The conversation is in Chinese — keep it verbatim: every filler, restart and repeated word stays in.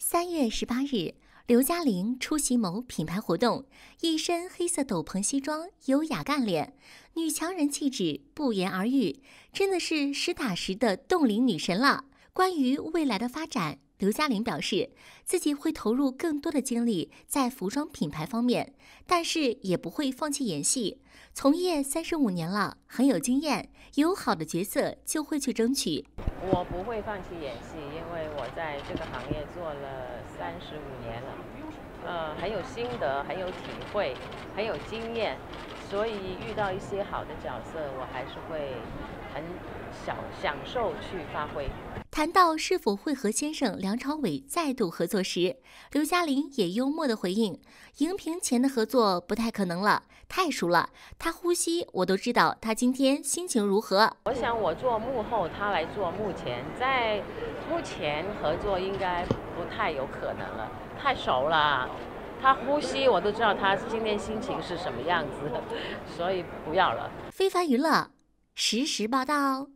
三月十八日，刘嘉玲出席某品牌活动，一身黑色斗篷西装，优雅干练，女强人气质不言而喻，真的是实打实的冻龄女神了。关于未来的发展，刘嘉玲表示，自己会投入更多的精力在服装品牌方面，但是也不会放弃演戏。从业三十五年了，很有经验，有好的角色就会去争取。 我不会放弃演戏，因为我在这个行业做了三十五年了，呃，很有心得，很有体会，很有经验，所以遇到一些好的角色，我还是会很享享受去发挥。 谈到是否会和先生梁朝伟再度合作时，刘嘉玲也幽默地回应：“荧屏前的合作不太可能了，太熟了，他呼吸我都知道他今天心情如何。” 我想我做幕后，他来做幕前，在幕前合作应该不太有可能了，太熟了。他呼吸我都知道他今天心情是什么样子，所以不要了。 非凡娱乐实时报道。